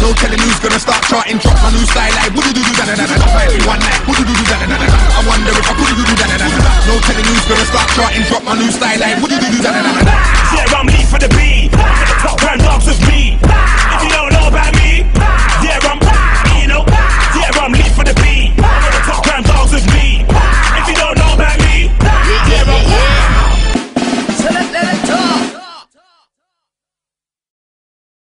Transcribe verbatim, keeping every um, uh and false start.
No telling who's gonna start charting. Drop my new style like would you do da da da da da. Every one night would you do da da da da. I wonder if I could do da da da da. No telling who's gonna start charting. Drop my new style like would you do da da da da. Yeah, I'm Lee for the B. Top round dogs with me.